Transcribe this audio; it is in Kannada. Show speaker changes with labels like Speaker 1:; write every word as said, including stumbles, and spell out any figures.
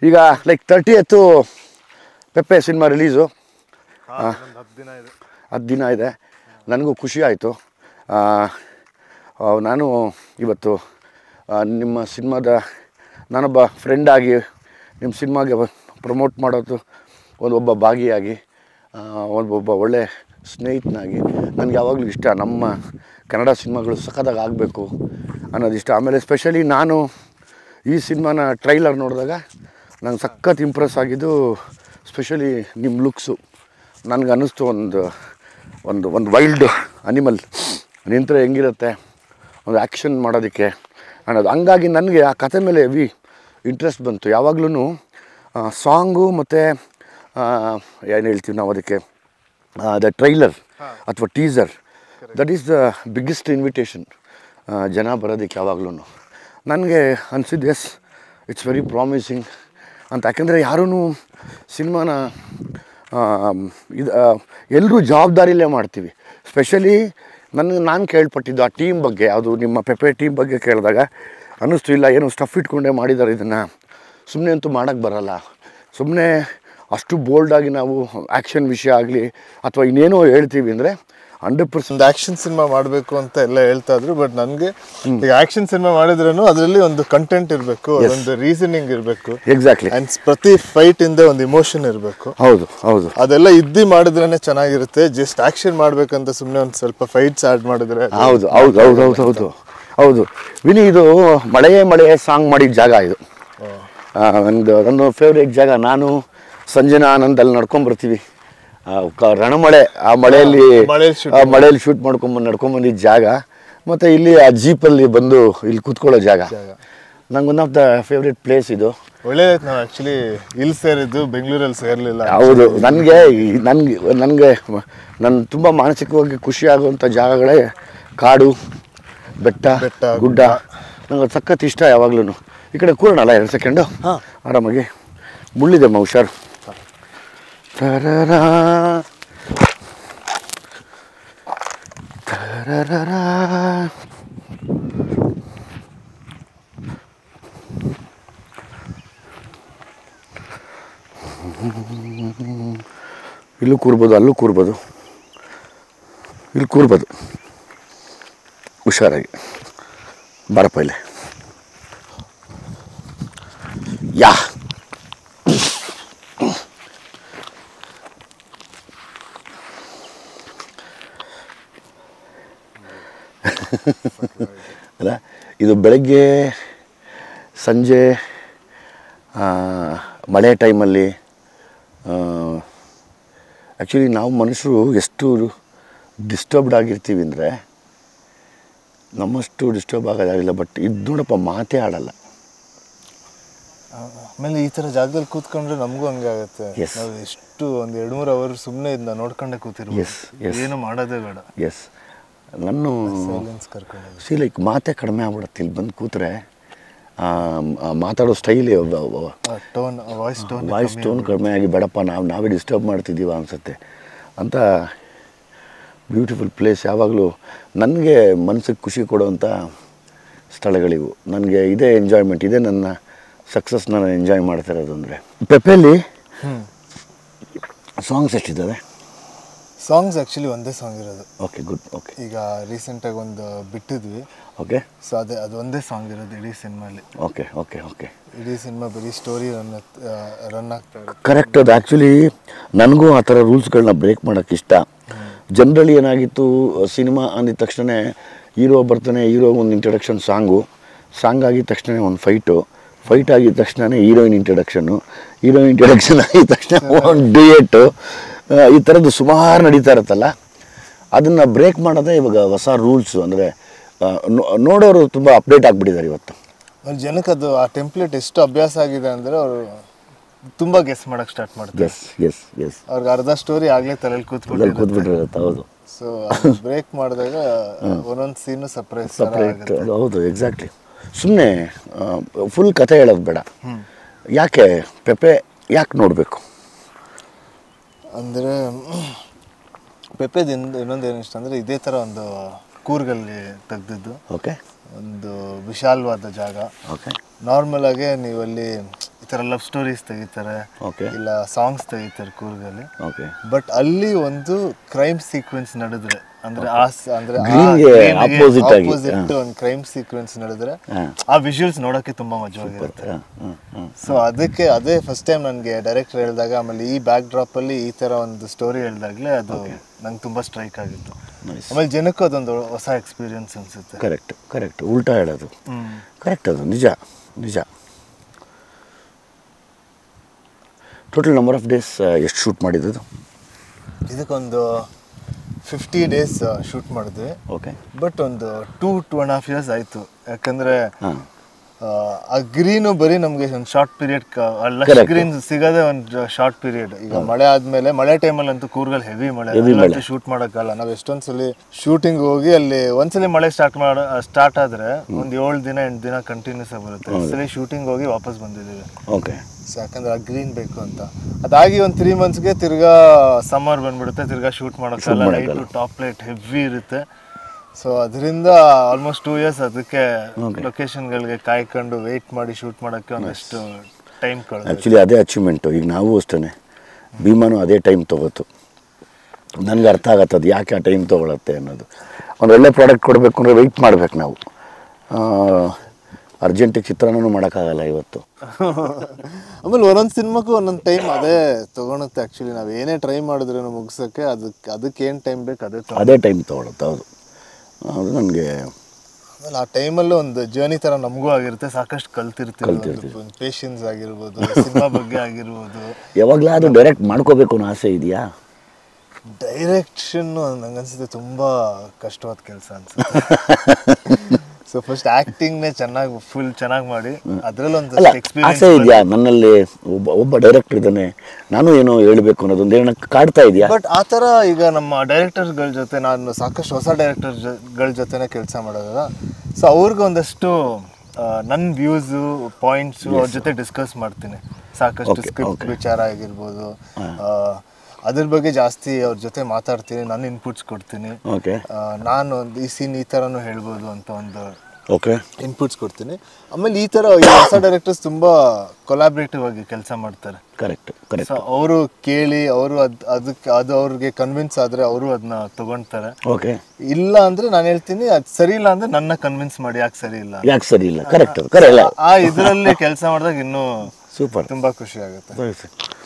Speaker 1: ಈಗ ಲೈಕ್ ತರ್ಟಿ ಎತ್ತು ಪೆಪ್ಪೆ ಸಿನಿಮಾ ರಿಲೀಸು ಹತ್ತು ದಿನ ಇದೆ. ನನಗೂ ಖುಷಿ ಆಯಿತು. ನಾನು ಇವತ್ತು ನಿಮ್ಮ ಸಿನಿಮಾದ ನಾನೊಬ್ಬ ಫ್ರೆಂಡಾಗಿ ನಿಮ್ಮ ಸಿನಿಮಾಗೆ ಪ್ರಮೋಟ್ ಮಾಡೋದು ಒಂದು ಒಬ್ಬ ಭಾಗಿಯಾಗಿ ಒಬ್ಬೊಬ್ಬ ಒಳ್ಳೆ ಸ್ನೇಹಿತನಾಗಿ ನನಗೆ ಯಾವಾಗಲೂ ಇಷ್ಟ ನಮ್ಮ ಕನ್ನಡ ಸಿನಿಮಾಗಳು ಸಖತ್ತಾಗಿ ಆಗಬೇಕು ಅನ್ನೋದು ಇಷ್ಟ. ಆಮೇಲೆ ಸ್ಪೆಷಲಿ ನಾನು ಈ ಸಿನಿಮಾನ ಟ್ರೈಲರ್ ನೋಡಿದಾಗ ನಂಗೆ ಸಖತ್ ಇಂಪ್ರೆಸ್ ಆಗಿದ್ದು ಸ್ಪೆಷಲಿ ನಿಮ್ಮ ಲುಕ್ಸು. ನನಗೆ ಅನ್ನಿಸ್ತು ಒಂದು ಒಂದು ಒಂದು ವೈಲ್ಡ್ ಅನಿಮಲ್ ನಿಂತರೆ ಹೆಂಗಿರುತ್ತೆ ಒಂದು ಆ್ಯಕ್ಷನ್ ಮಾಡೋದಕ್ಕೆ ಅನ್ನೋದು. ಹಂಗಾಗಿ ನನಗೆ ಆ ಕತೆ ಮೇಲೆ ಹೆವಿ ಇಂಟ್ರೆಸ್ಟ್ ಬಂತು. ಯಾವಾಗ್ಲೂ ಸಾಂಗು ಮತ್ತು ಏನು ಹೇಳ್ತೀವಿ ನಾವು ಅದಕ್ಕೆ ದ ಟ್ರೈಲರ್ ಅಥವಾ teaser that is the biggest invitation ಜನ ಬರೋದಕ್ಕೆ. ಯಾವಾಗ್ಲೂ ನನಗೆ ಅನಿಸಿದ್ದು ಎಸ್ ಇಟ್ಸ್ ವೆರಿ ಪ್ರಾಮಿಸಿಂಗ್ ಅಂತ. ಯಾಕೆಂದರೆ ಯಾರೂ ಸಿನಿಮಾನ ಇದು ಎಲ್ಲರೂ ಜವಾಬ್ದಾರಿಯಲ್ಲೇ ಮಾಡ್ತೀವಿ. ಸ್ಪೆಷಲಿ ನನಗೆ ನಾನು ಕೇಳ್ಪಟ್ಟಿದ್ದು ಆ ಟೀಮ್ ಬಗ್ಗೆ, ಯಾವುದು ನಿಮ್ಮ ಪೆಪ್ಪೆ ಟೀಮ್ ಬಗ್ಗೆ ಕೇಳಿದಾಗ ಅನ್ನಿಸ್ತು ಇಲ್ಲ ಏನೋ ಸ್ಟಫ್ ಇಟ್ಕೊಂಡೇ ಮಾಡಿದ್ದಾರೆ ಇದನ್ನು, ಸುಮ್ಮನೆ ಅಂತೂ ಮಾಡೋಕ್ಕೆ ಬರೋಲ್ಲ. ಸುಮ್ಮನೆ ಅಷ್ಟು ಬೋಲ್ಡಾಗಿ ನಾವು ಆ್ಯಕ್ಷನ್ ವಿಷಯ ಆಗಲಿ ಅಥವಾ ಇನ್ನೇನೋ ಹೇಳ್ತೀವಿ ಅಂದರೆ ಹಂಡ್ರೆಡ್ ಪರ್ಸೆಂಟ್
Speaker 2: ಆ್ಯಕ್ಷನ್ ಸಿನಿಮಾ ಮಾಡಬೇಕು ಅಂತ ಎಲ್ಲ ಹೇಳ್ತಾ ಇದ್ರು. ಬಟ್ ನನಗೆ ಈಗ ಆ್ಯಕ್ಷನ್ ಸಿನಿಮಾ ಮಾಡಿದ್ರೂ ಅದರಲ್ಲಿ ಒಂದು ಕಂಟೆಂಟ್ ಇರಬೇಕು, ಒಂದು ರೀಸನಿಂಗ್ ಇರಬೇಕು.
Speaker 1: ಎಕ್ಸಾಕ್ಟ್ಲಿ.
Speaker 2: ಆ್ಯಂಡ್ ಪ್ರತಿ ಫೈಟ್ ಇಂದ ಒಂದು ಇಮೋಷನ್ ಇರಬೇಕು.
Speaker 1: ಹೌದು ಹೌದು
Speaker 2: ಅದೆಲ್ಲ ಇದ್ದು ಮಾಡಿದ್ರೇ ಚೆನ್ನಾಗಿರುತ್ತೆ. ಜಸ್ಟ್ ಆ್ಯಕ್ಷನ್ ಮಾಡಬೇಕಂತ ಸುಮ್ಮನೆ ಒಂದು ಸ್ವಲ್ಪ ಫೈಟ್ಸ್ ಆ್ಯಡ್ ಮಾಡಿದ್ರೆ
Speaker 1: ಹೌದು ಹೌದು ಹೌದು ಹೌದು ಹೌದು ಹೌದು ವಿನಿ, ಇದು ಮಳೆಯೇ ಮಳೆಯೇ ಸಾಂಗ್ ಮಾಡಿದ ಜಾಗ ಇದು. ಒಂದು ನನ್ನ ಫೇವ್ರೇಟ್ ಜಾಗ. ನಾನು ಸಂಜನಾ ಆನಂದಲ್ಲಿ ನಡ್ಕೊಂಬರ್ತೀವಿ ರಣಮಳೆ, ಆ ಮಳೆಯಲ್ಲಿ ಮಳೆಯಲ್ಲಿ ಶೂಟ್ ಮಾಡ್ಕೊಂಬಂದು ನಡ್ಕೊಂಬಂದಿದ್ದ ಜಾಗ. ಮತ್ತು ಇಲ್ಲಿ ಆ ಜೀಪಲ್ಲಿ ಬಂದು ಇಲ್ಲಿ ಕೂತ್ಕೊಳ್ಳೋ ಜಾಗ ನಂಗೆ one of the favourite place ಇದು.
Speaker 2: ಒಳ್ಳೆಯದು. ನಾವು ಆ್ಯಕ್ಚುಲಿ ಇಲ್ಲಿ ಸೇರಿದ್ದು ಬೆಂಗಳೂರಲ್ಲಿ ಸೇರಲಿಲ್ಲ.
Speaker 1: ಹೌದು. ನನಗೆ ನನಗೆ ನನಗೆ ನನ್ನ ತುಂಬ ಮಾನಸಿಕವಾಗಿ ಖುಷಿ ಆಗುವಂಥ ಜಾಗಗಳೇ ಕಾಡು, ಬೆಟ್ಟ, ಗುಡ್ಡ. ನಂಗೆ ಸಖತ್ ಇಷ್ಟ ಯಾವಾಗ್ಲೂ. ಈ ಕಡೆ ಕೂರೋಣಲ್ಲ ಎರಡು ಸೆಕೆಂಡು ಆರಾಮಾಗಿ. ಮುಳ್ಳಿದೆ ಮ ಹುಷಾರು. ತರರ ತರರ ಇಲ್ಲೂ ಕೂರ್ಬೋದು, ಅಲ್ಲೂ ಕೂರ್ಬೋದು, ಇಲ್ಲಿ ಕೂರ್ಬೋದು ಹುಷಾರಾಗಿ. ಬಾರಪ್ಪ ಇಲ್ಲಿ. ಯಾ ಅಲ್ಲ, ಇದು ಬೆಳಗ್ಗೆ ಸಂಜೆ ಮಳೆ ಟೈಮಲ್ಲಿ ಆ್ಯಕ್ಚುಲಿ ನಾವು ಮನುಷ್ಯರು ಎಷ್ಟು ಡಿಸ್ಟರ್ಬ್ಡ್ ಆಗಿರ್ತೀವಿ ಅಂದರೆ ನಮ್ಮಷ್ಟು ಡಿಸ್ಟರ್ಬ್ ಆಗೋದಾಗಿಲ್ಲ. ಬಟ್ ಇದು ನೋಡಪ್ಪ ಮಾತೇ ಆಡಲ್ಲ.
Speaker 2: ಆಮೇಲೆ ಈ ಥರ ಜಾಗದಲ್ಲಿ ಕೂತ್ಕೊಂಡ್ರೆ ನಮಗೂ ಹಂಗೆ ಆಗುತ್ತೆ. ನಾವು ಎಷ್ಟು ಒಂದು ಎರಡು ಮೂರು ಅವರ್ ಸುಮ್ಮನೆ ಇದನ್ನ ನೋಡ್ಕೊಂಡೆ ಕೂತಿರ್ಬೋದು. ಏನು ಮಾಡೋದೇ ಬೇಡ.
Speaker 1: ಎಸ್. ನಾನು ಸಿ ಲೈಕ್ ಮಾತೇ ಕಡಿಮೆ ಆಗ್ಬಿಡುತ್ತೆ ಇಲ್ಲಿ ಬಂದು ಕೂತ್ರೆ. ಮಾತಾಡೋ ಸ್ಟೈಲಿ
Speaker 2: tone voice tone
Speaker 1: voice tone ಕಡಿಮೆ ಆಗಿ ಬೇಡಪ್ಪ ನಾವು ನಾವೇ ಡಿಸ್ಟರ್ಬ್ ಮಾಡ್ತಿದ್ದೀವ ಅನಿಸುತ್ತೆ ಅಂತ. Beautiful place. ಯಾವಾಗಲೂ ನನಗೆ ಮನಸ್ಸಿಗೆ ಖುಷಿ ಕೊಡುವಂಥ ಸ್ಥಳಗಳಿವು. ನನಗೆ ಇದೇ ಎಂಜಾಯ್ಮೆಂಟ್, ಇದೇ ನನ್ನ ಸಕ್ಸಸ್ ನಾನು ಎಂಜಾಯ್ ಮಾಡ್ತಿರೋದು. ಅಂದರೆ ಪೆಪ್ಪೆಯಲ್ಲಿ ಸಾಂಗ್ಸ್ ಎಷ್ಟಿದ್ದಾವೆ?
Speaker 2: ಸಾಂಗ್ಸ್ ಆ್ಯಕ್ಚುಲಿ ಒಂದೇ ಸಾಂಗ್ ಇರೋದು.
Speaker 1: Okay, good. ಓಕೆ.
Speaker 2: ಈಗ ರೀಸೆಂಟಾಗಿ ಒಂದು ಬಿಟ್ಟಿದ್ವಿ.
Speaker 1: ಓಕೆ.
Speaker 2: ಸೊ ಅದೇ ಅದು ಒಂದೇ ಸಾಂಗ್ ಇರೋದು ಇಡೀ ಸಿನಿಮಾಲಿ.
Speaker 1: ಓಕೆ ಓಕೆ ಓಕೆ
Speaker 2: ಇಡೀ ಸಿನಿಮಾ ಬರೀ ಸ್ಟೋರಿ ರನ್ ರನ್ ಆಗ್ತಾ ಇರುತ್ತೆ.
Speaker 1: ಕರೆಕ್ಟ್. ಅದು ಆ್ಯಕ್ಚುಲಿ ನನಗೂ ಆ ಥರ ರೂಲ್ಸ್ಗಳನ್ನ ಬ್ರೇಕ್ ಮಾಡೋಕ್ಕೆ ಇಷ್ಟ. ಜನರಲಿ ಏನಾಗಿತ್ತು, ಸಿನಿಮಾ ಅಂದಿದ ತಕ್ಷಣ ಹೀರೋ ಬರ್ತಾನೆ, ಹೀರೋ ಒಂದು ಇಂಟ್ರಡಕ್ಷನ್ ಸಾಂಗು, ಸಾಂಗ್ ಆಗಿದ ತಕ್ಷಣ ಒಂದು ಫೈಟು, ಫೈಟ್ ಆಗಿದ ತಕ್ಷಣ ಹೀರೋಯಿನ್ ಇಂಟ್ರಡಕ್ಷನ್ನು, ಹೀರೋಯಿನ್ ಇಂಟ್ರಡಕ್ಷನ್ ಆಗಿದ ತಕ್ಷಣ ಒಂದು ಡ್ಯೂಯೆಟ್ಟು, ಈ ಥರದ್ದು ಸುಮಾರು ನಡೀತಾ ಇರುತ್ತಲ್ಲ. ಅದನ್ನು ಬ್ರೇಕ್ ಮಾಡೋದೇ ಇವಾಗ ಹೊಸ ರೂಲ್ಸು. ಅಂದರೆ ನೋಡೋರು ತುಂಬ ಅಪ್ಡೇಟ್ ಆಗಿಬಿಟ್ಟಿದ್ದಾರೆ ಇವತ್ತು.
Speaker 2: ಜನಕ್ಕೆ ಅದು ಆ ಟೆಂಪ್ಲೇಟ್ ಎಷ್ಟು ಅಭ್ಯಾಸ ಆಗಿದೆ ಅಂದರೆ ಅವರು ತುಂಬ ಗೆಸ್ ಮಾಡೋಕ್ಕೆ ಸ್ಟಾರ್ಟ್ ಮಾಡ್ತಾರೆ.
Speaker 1: ಎಸ್ ಎಸ್ ಎಸ್
Speaker 2: ಅವ್ರಿಗೆ ಅರ್ಧ ಸ್ಟೋರಿ ಆಗಲೇ ತಲೆಯಲ್ಲಿ ಕೂತ್ಬಿಟ್ಟು
Speaker 1: ಕೂತ್ಬಿಟ್ಟಿರುತ್ತೆ. ಹೌದು.
Speaker 2: ಸೊ ಬ್ರೇಕ್ ಮಾಡಿದಾಗ ಒಂದೊಂದು ಸೀನು ಸಪ್ರೇಟ್
Speaker 1: ಸಪ್ರೇಟ್. ಹೌದು, ಎಕ್ಸಾಕ್ಟ್ಲಿ. ಸುಮ್ಮನೆ ಫುಲ್ ಕತೆ ಹೇಳೋದು ಬೇಡ. ಯಾಕೆ ಪೆಪ್ಪೆ ಯಾಕೆ ನೋಡಬೇಕು
Speaker 2: ಅಂದರೆ ಪೆಪ್ಪೆದಿಂದ ಇನ್ನೊಂದು ಏನು ಇಷ್ಟ ಅಂದರೆ ಇದೇ ಥರ ಒಂದು ಕೂರ್ಗಲ್ಲಿ ತೆಗೆದಿದ್ದು.
Speaker 1: ಓಕೆ.
Speaker 2: ಒಂದು ವಿಶಾಲವಾದ ಜಾಗ.
Speaker 1: ಓಕೆ.
Speaker 2: ನಾರ್ಮಲ್ ಆಗಿ ನೀವಲ್ಲಿ ಈ ಥರ ಲವ್ ಸ್ಟೋರೀಸ್ ತೆಗಿತಾರೆ,
Speaker 1: ಓಕೆ,
Speaker 2: ಇಲ್ಲ ಸಾಂಗ್ಸ್ ತೆಗಿತಾರೆ ಕೂರ್ಗಲ್ಲಿ.
Speaker 1: ಓಕೆ.
Speaker 2: ಬಟ್ ಅಲ್ಲಿ ಒಂದು ಕ್ರೈಮ್ ಸೀಕ್ವೆನ್ಸ್ ನಡೆದ್ರೆ ಅಂದ್ರೆ ಆ ಸ- ಅಂದ್ರೆ
Speaker 1: opposite ಆಗಿ,
Speaker 2: ಆಪೋಸಿಟ್ ಒಂದು ಕ್ರೈಮ್ ಸೀಕ್ವೆನ್ಸ್ ನಡೆದ್ರೆ ಆ ವಿಜುವಲ್ಸ್ ನೋಡೋಕೆ ತುಂಬಾ ಮಜವಾಗಿರುತ್ತೆ. ಸೊ ಅದಕ್ಕೆ ಅದೇ ಫಸ್ಟ್ ಟೈಮ್ ನನಗೆ ಡೈರೆಕ್ಟರ್ ಹೇಳಿದಾಗ, ಆಮೇಲೆ ಈ ಬ್ಯಾಕ್ ಡ್ರಾಪ್ ಅಲ್ಲಿ ಈ ತರ ಒಂದು ಸ್ಟೋರಿ ಹೇಳಿದಾಗಲೇ ಅದು ನಂಗೆ ತುಂಬಾ ಸ್ಟ್ರೈಕ್ ಆಗಿತ್ತು. ಆಮೇಲೆ ಜನಕ್ಕೂ ಅದೊಂದು ಹೊಸ ಎಕ್ಸ್ಪೀರಿಯನ್ಸ್ ಅನ್ಸುತ್ತೆ.
Speaker 1: ಕರೆಕ್ಟ್ ಕರೆಕ್ಟ್ ಉಲ್ಟಾ ಹೇಳೋದು ಕರೆಕ್ಟ್, ಅದು ನಿಜ ನಿಜ. ಟೋಟಲ್ ನಂಬರ್ ಆಫ್ ಡೇಸ್ ಎಷ್ಟು ಶೂಟ್ ಮಾಡಿದ್ದು?
Speaker 2: ಇದಕ್ಕೊಂದು ಫಿಫ್ಟಿ ಡೇಸ್ ಶೂಟ್ ಮಾಡಿದ್ವಿ.
Speaker 1: ಓಕೆ.
Speaker 2: ಬಟ್ ಒಂದು two two and half years ಆಯಿತು. ಯಾಕಂದರೆ ಆ ಗ್ರೀನು ಬರೀ ನಮಗೆ ಒಂದು ಶಾರ್ಟ್ ಪೀರಿಯಡ್, ಲಕ್ಷ ಗ್ರೀನ್ ಸಿಗೋದೇ ಒಂದು ಶಾರ್ಟ್ ಪೀರಿಯಡ್. ಈಗ ಮಳೆ ಆದಮೇಲೆ, ಮಳೆ ಟೈಮಲ್ಲಿ ಅಂತೂ ಕೂರ್ಗಲ್ಲಿ ಹೆವಿ ಮಳೆ, ಶೂಟ್ ಮಾಡೋಕ್ಕಲ್ಲ. ನಾವು ಎಷ್ಟೊಂದ್ಸಲಿ ಶೂಟಿಂಗ್ ಹೋಗಿ ಅಲ್ಲಿ ಒಂದ್ಸಲಿ ಮಳೆ ಸ್ಟಾರ್ಟ್ ಮಾಡೋ ಸ್ಟಾರ್ಟ್ ಆದರೆ ಒಂದು ಏಳು ದಿನ ಎಂಟು ದಿನ ಕಂಟಿನ್ಯೂಸ್ ಆಗಿ ಬರುತ್ತೆ. ಒಂದ್ಸಲಿ ಶೂಟಿಂಗ್ ಹೋಗಿ ವಾಪಸ್ ಬಂದಿದ್ದೀವಿ.
Speaker 1: ಓಕೆ.
Speaker 2: ಸೊ ಯಾಕಂದ್ರೆ ಆ ಗ್ರೀನ್ ಬೇಕು ಅಂತ. ಅದಾಗಿ ಒಂದು ತ್ರೀ ಮಂತ್ಸ್ಗೆ ತಿರ್ಗಾ ಸಮ್ಮರ್ ಬಂದ್ಬಿಡುತ್ತೆ, ತಿರ್ಗಾ ಶೂಟ್ ಮಾಡೋಕ್ಕಲ್ಲ. ಲೈಟು ಟಾಪ್ ಲೈಟ್ ಹೆವಿ ಇರುತ್ತೆ. ಸೊ ಅದರಿಂದ ಆಲ್ಮೋಸ್ಟ್ ಟೂ ಇಯರ್ಸ್ ಅದಕ್ಕೆ ಲೊಕೇಶನ್ಗಳಿಗೆ ಕಾಯ್ಕೊಂಡು ವೆಯ್ಟ್ ಮಾಡಿ ಶೂಟ್ ಮಾಡೋಕ್ಕೆ ಒಂದಷ್ಟು ಟೈಮ್ ಕಳೆದು.
Speaker 1: ಆ್ಯಕ್ಚುಲಿ ಅದೇ ಅಚೀವ್ಮೆಂಟು. ಈಗ ನಾವು ಅಷ್ಟೇ, ಭೀಮಾನು ಅದೇ ಟೈಮ್ ತೊಗೋತು. ನನಗೆ ಅರ್ಥ ಆಗತ್ತೆ ಅದು ಯಾಕೆ ಆ ಟೈಮ್ ತೊಗೊಳತ್ತೆ ಅನ್ನೋದು. ಒಂದು ಒಳ್ಳೆ ಪ್ರಾಡಕ್ಟ್ ಕೊಡಬೇಕು ಅಂದರೆ ವೆಯ್ಟ್ ಮಾಡ್ಬೇಕು ನಾವು. ಅರ್ಜೆಂಟಿಗೆ ಚಿತ್ರಾನ್ನೂ ಮಾಡೋಕ್ಕಾಗಲ್ಲ ಇವತ್ತು.
Speaker 2: ಆಮೇಲೆ ಒಂದೊಂದು ಸಿನಿಮಾಕ್ಕೂ ಒಂದೊಂದು ಟೈಮ್ ಅದೇ ತೊಗೊಳುತ್ತೆ. ಆ್ಯಕ್ಚುಲಿ ನಾವು ಏನೇ ಟ್ರೈ ಮಾಡಿದ್ರೂ ಮುಗಿಸೋಕ್ಕೆ ಅದಕ್ಕೆ ಅದಕ್ಕೆ ಏನು ಟೈಮ್ ಬೇಕು ಅದೇ
Speaker 1: ಅದೇ ಟೈಮ್ ತೊಗೊಳುತ್ತೆ. ಹೌದು, ಅದು ನನಗೆ
Speaker 2: ಆಮೇಲೆ ಆ ಟೈಮಲ್ಲೂ ಒಂದು ಜರ್ನಿ ಥರ ನಮಗೂ ಆಗಿರುತ್ತೆ. ಸಾಕಷ್ಟು ಕಲ್ತಿರ್ತೀವಿ. ಪೇಷನ್ಸ್ ಆಗಿರ್ಬೋದು, ಸಿನಿಮಾ ಬಗ್ಗೆ ಆಗಿರ್ಬೋದು.
Speaker 1: ಯಾವಾಗಲಾದರೂ ಡೈರೆಕ್ಟ್ ಮಾಡ್ಕೋಬೇಕು ಅನ್ನೋ ಆಸೆ ಇದೆಯಾ?
Speaker 2: ಡೈರೆಕ್ಷನ್ನು ನಂಗನ್ಸುತ್ತೆ ತುಂಬ ಕಷ್ಟವಾದ ಕೆಲಸ ಅನ್ಸುತ್ತೆ. ಸೊ ಫಸ್ಟ್ ಆ್ಯಕ್ಟಿಂಗ್ನೇ ಚೆನ್ನಾಗಿ ಫುಲ್ ಚೆನ್ನಾಗಿ ಮಾಡಿ ಅದರಲ್ಲೊಂದು ಎಕ್ಸ್ಪೀರಿಯನ್ಸ್
Speaker 1: ಆಸೆ ಇದೆಯಾ ನನ್ನಲ್ಲಿ? ಒಬ್ಬ ಒಬ್ಬ ಡೈರೆಕ್ಟರ್ ಇದ್ದಾನೆ, ನಾನು ಏನೋ ಹೇಳಬೇಕು ಅನ್ನೋದೊಂದು ಏನೋ ಕಾಡ್ತಾ ಇದೆಯಾ?
Speaker 2: ಬಟ್ ಆ ಥರ ಈಗ ನಮ್ಮ ಡೈರೆಕ್ಟರ್ಸ್ಗಳ ಜೊತೆ ನಾನು ಸಾಕಷ್ಟು ಹೊಸ ಡೈರೆಕ್ಟರ್ಗಳ ಜೊತೆನೇ ಕೆಲಸ ಮಾಡೋದಲ್ಲ. ಸೊ ಅವ್ರಿಗೆ ಒಂದಷ್ಟು ನನ್ನ ವ್ಯೂಸು ಪಾಯಿಂಟ್ಸು ಅವ್ರ ಜೊತೆ ಡಿಸ್ಕಸ್ ಮಾಡ್ತೀನಿ. ಸಾಕಷ್ಟು ಸ್ಕ್ರಿಪ್ಟ್ ವಿಚಾರ ಆಗಿರ್ಬೋದು, ಅದ್ರ ಬಗ್ಗೆ ಜಾಸ್ತಿ ಅವ್ರ ಜೊತೆ ಮಾತಾಡ್ತೀನಿ. ನಾನು ಇನ್ಪುಟ್ಸ್ ಕೊಡ್ತೀನಿ. ನಾನು ಒಂದು ಈ ಸೀನ್ ಈ ಥರನೂ ಹೇಳ್ಬೋದು ಅಂತ ಒಂದು
Speaker 1: ಓಕೆ
Speaker 2: ಇನ್ಪುಟ್ಸ್ ಕೊಡ್ತೀನಿ. ಆಮೇಲೆ ಈ ಥರ ಈ ಹೊಸ ಡೈರೆಕ್ಟರ್ಸ್ ತುಂಬ ಕೊಲಾಬ್ರೇಟಿವ್ ಆಗಿ ಕೆಲಸ ಮಾಡ್ತಾರೆ.
Speaker 1: Correct correct.
Speaker 2: ಸೊ ಅವರು ಕೇಳಿ ಅವರು ಅದು ಅದಕ್ಕೆ ಅದು ಅವ್ರಿಗೆ ಕನ್ವಿನ್ಸ್ ಆದರೆ ಅವರು ಅದನ್ನ ತಗೊಳ್ತಾರೆ.
Speaker 1: ಓಕೆ.
Speaker 2: ಇಲ್ಲ ಅಂದರೆ ನಾನು ಹೇಳ್ತೀನಿ ಅದು ಸರಿ ಇಲ್ಲ ಅಂದರೆ ನನ್ನ ಕನ್ವಿನ್ಸ್ ಮಾಡಿ ಯಾಕೆ ಸರಿ ಇಲ್ಲ
Speaker 1: ಯಾಕೆ ಸರಿ ಇಲ್ಲ. Correct correct.
Speaker 2: ಆ ಇದರಲ್ಲಿ ಕೆಲಸ ಮಾಡಿದಾಗ ಇನ್ನೂ
Speaker 1: ಸೂಪರ್,
Speaker 2: ತುಂಬ ಖುಷಿ ಆಗುತ್ತೆ.